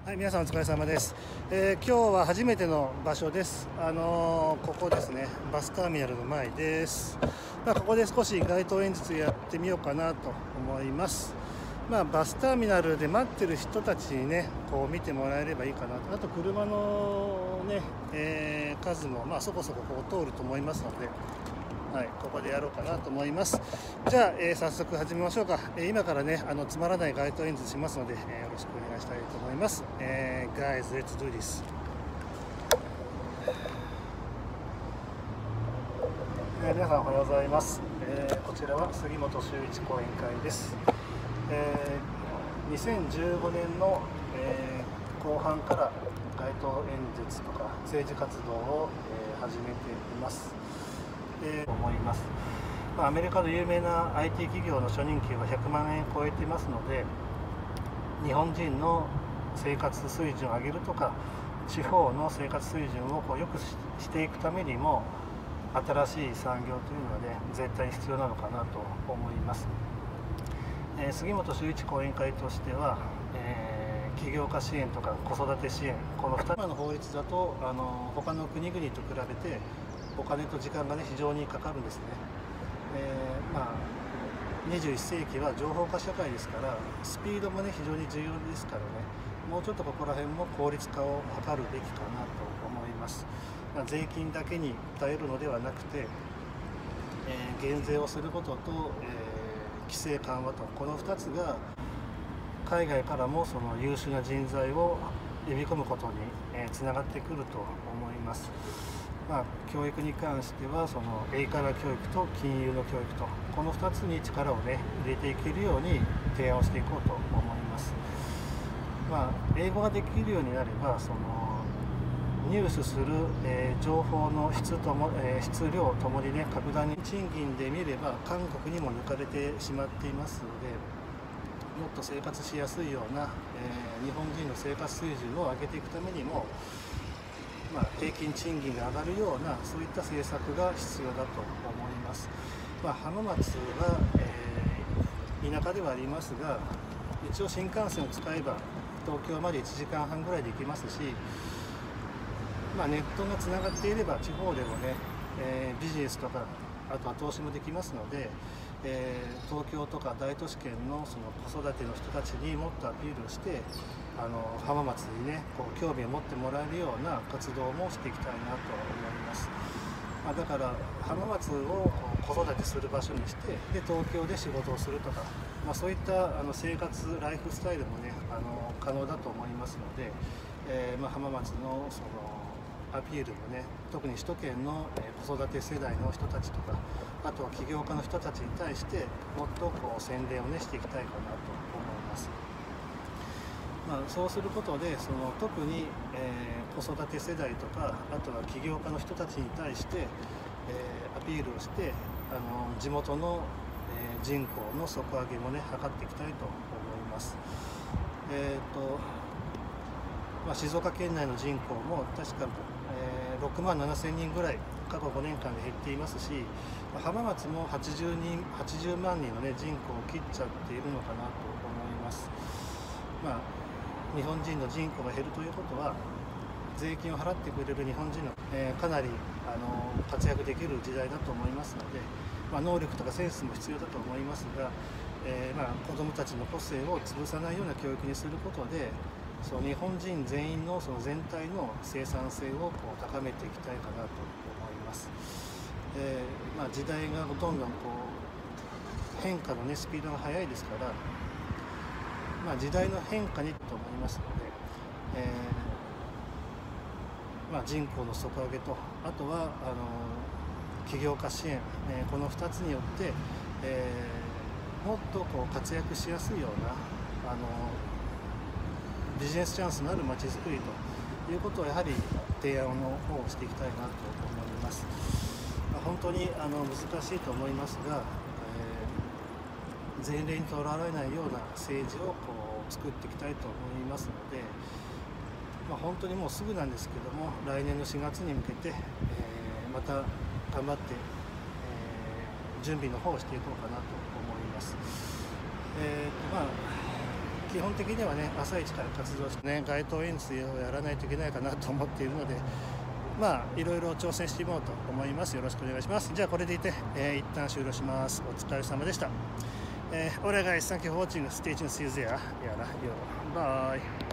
はい、皆さんお疲れ様です。今日は初めての場所です。ここですね、バスターミナルの前です。ここで少し街頭演説やってみようかなと思います。バスターミナルで待ってる人たちにね、こう見てもらえればいいかなと。あと車のね、数もそこそここう通ると思いますので。はい、ここでやろうかなと思います。じゃあ、早速始めましょうか。今からね、つまらない街頭演説しますので、よろしくお願いしたいと思います。Guys, let's do this. 皆さんおはようございます。こちらは杉本修一講演会です。2015年の、後半から街頭演説とか政治活動を、始めています。思います。アメリカの有名な IT 企業の初任給は100万円超えていますので、日本人の生活水準を上げるとか地方の生活水準をこう良くしていくためにも新しい産業というのはね絶対に必要なのかなと思います。杉本修一講演会としては、起業家支援とか子育て支援、この2つの法律だと他の国々と比べてお金と時間がね非常にかかるんですね。21世紀は情報化社会ですからスピードもね非常に重要ですからね、もうちょっとここら辺も効率化を図るべきかなと思います。税金だけに頼るのではなくて、減税をすることと、規制緩和とこの2つが海外からもその優秀な人材を呼び込むことにつながってくると思います。教育に関してはその英会話教育と金融の教育とこの2つに力をね入れていけるように提案をしていこうと思います。英語ができるようになればその入手する、情報の質量ともにね格段に賃金で見れば韓国にも抜かれてしまっていますので、もっと生活しやすいような、日本人の生活水準を上げていくためにも平均賃金が上がるようなそういった政策が必要だと思います。浜松は、田舎ではありますが一応新幹線を使えば東京まで1時間半ぐらいで行けますし、ネットがつながっていれば地方でもね、ビジネスとかあとは投資もできますので、東京とか大都市圏のその子育ての人たちにもっとアピールして浜松にねこう興味を持ってもらえるような活動もしていきたいなと思います。だから浜松を子育てする場所にしてで東京で仕事をするとか、そういった生活ライフスタイルもね可能だと思いますので、浜松のそのアピールもね特に首都圏の子育て世代の人たちとかあとは起業家の人たちに対してもっとこう宣伝をねしていきたいかなと思います。そうすることでその特に、子育て世代とかあとは起業家の人たちに対して、アピールをして地元の、人口の底上げもね図っていきたいと思います。静岡県内の人口も確か、6万7千人ぐらい過去5年間で減っていますし、浜松も80万人の、ね、人口を切っちゃっているのかなと思います。日本人の人口が減るということは税金を払ってくれる日本人の、かなり活躍できる時代だと思いますので、能力とかセンスも必要だと思いますが、子どもたちの個性を潰さないような教育にすることでその日本人全員のその全体の生産性をこう高めていきたいかなと思います。時代がどんどんこう変化の、ね、スピードが速いですから、時代の変化にと思いますので、人口の底上げとあとは起業家支援、この2つによって、もっとこう活躍しやすいようなビジネスチャンスのあるまちづくりということをやはり提案の方をしていきたいなと思います。本当に難しいと思いますが、前例にとらわれないような政治をこう作っていきたいと思いますので、本当にもうすぐなんですけども来年の4月に向けて、また頑張って、準備の方をしていこうかなと思います。 基本的にはね朝一から活動してね街頭演説をやらないといけないかなと思っているので、いろいろ挑戦していこうと思います。よろしくお願いします。じゃあこれでいて、一旦終了します。お疲れ様でした。Alright guys, thank you for watching. Stay tuned, see you there. Yeah, bye.